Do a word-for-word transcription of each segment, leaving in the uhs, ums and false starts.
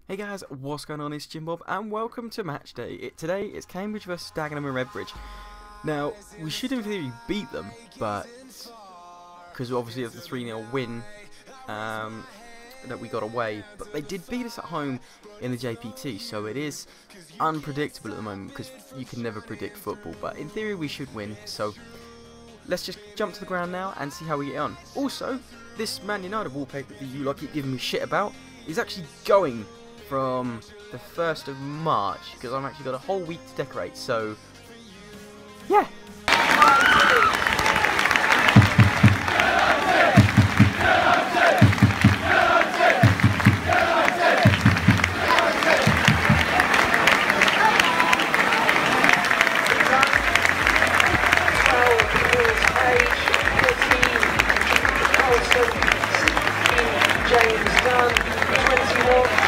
Hey guys, what's going on? It's Jim Bob and welcome to Match Day. It, today it's Cambridge versus Dagenham and Redbridge. Now, we should in theory beat them, but because obviously of the three nil win um, that we got away, but they did beat us at home in the J P T, so it is unpredictable at the moment because you can never predict football, but in theory we should win, so let's just jump to the ground now and see how we get on. Also, this Man United wallpaper that you lot keep giving me shit about is actually going from the first of March, because I've actually got a whole week to decorate, so yeah. James Dunn, twenty-one.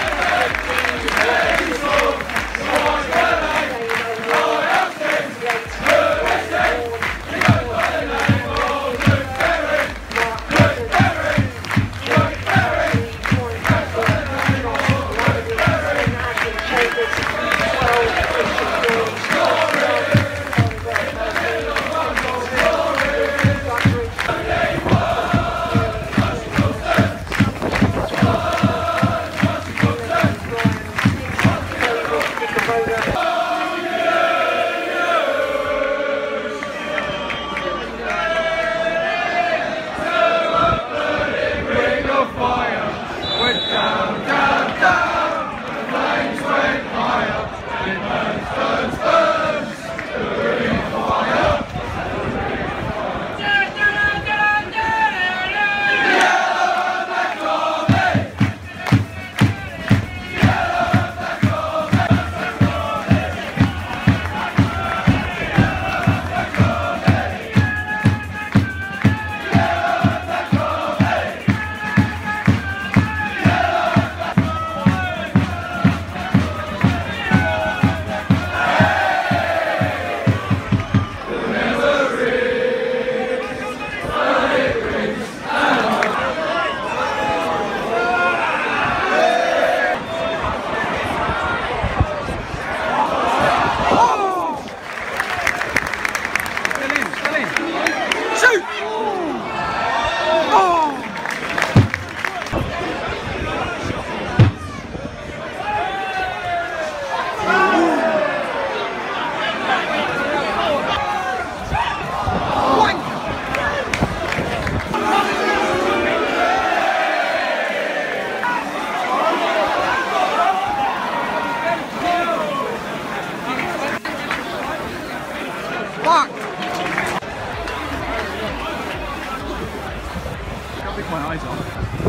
My eyes on.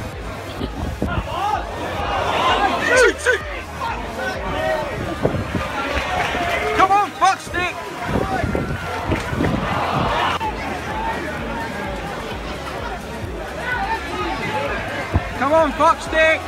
Shoot, shoot! Come on, fuck stick! Come on, fuck stick!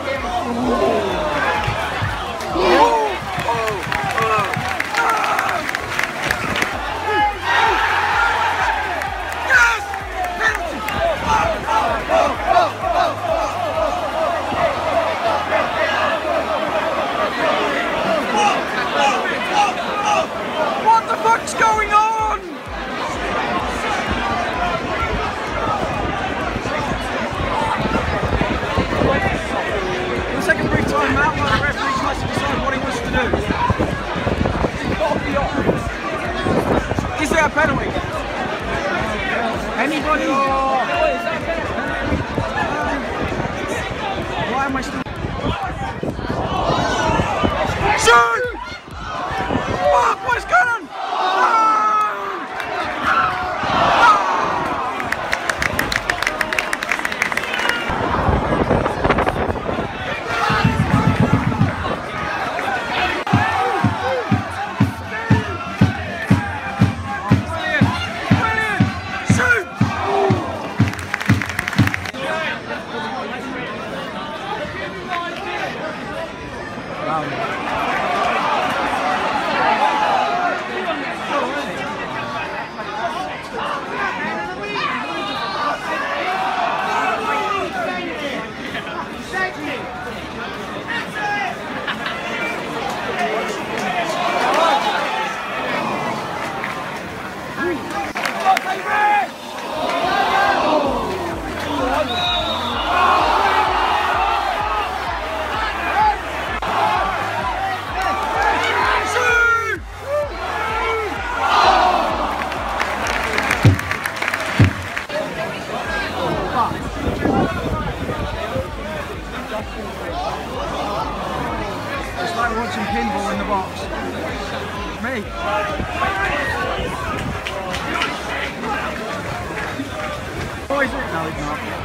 What the fuck's going on? The second brief time out, while the referee tries to decide what he wants to do. It's got to be off. Is there a penalty? Anybody? Why am I still? Shoot! Fuck, what is going on? watching pinball in the box? Me. Oh, is it? No, it's not.